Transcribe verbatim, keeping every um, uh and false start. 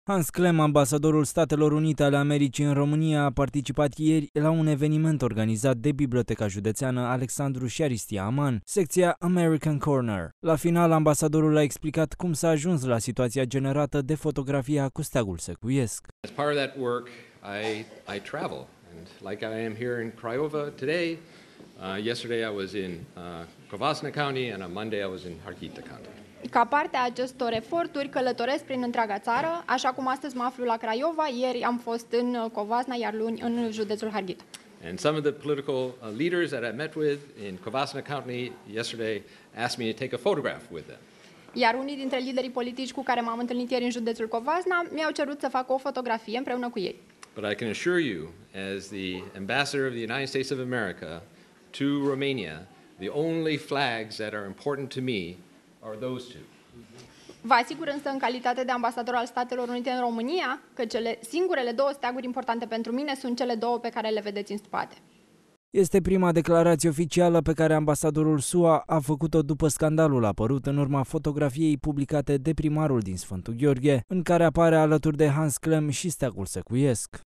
Hans Klem, ambasadorul Statelor Unite ale Americii în România, a participat ieri la un eveniment organizat de Biblioteca Județeană Alexandru Șaristia Aman, secția American Corner. La final, ambasadorul a explicat cum s-a ajuns la situația generată de fotografia cu steagul secuiesc. As part of that work, I, I travel, and like I am here in Craiova today, uh, yesterday I was in uh, Covasna County, and on Monday I was in Harghita County. Ca parte a acestor eforturi, călătoresc prin întreaga țară, așa cum astăzi mă aflu la Craiova, ieri am fost în Covasna, iar luni în județul Harghita. And some of the political uh, leaders that I met with in Covasna County yesterday asked me to take a photograph with them. Iar unii dintre liderii politici cu care m-am întâlnit ieri în județul Covasna mi-au cerut să fac o fotografie împreună cu ei. But I can assure you, as the ambassador of the United States of America to Romania, the only flags that are important to me are those two. Vă asigur însă, în calitate de ambasador al Statelor Unite în România, că cele singurele două steaguri importante pentru mine sunt cele două pe care le vedeți în spate. Este prima declarație oficială pe care ambasadorul S U A a făcut-o după scandalul apărut în urma fotografiei publicate de primarul din Sfântul Gheorghe, în care apare alături de Hans Klem și steagul secuiesc.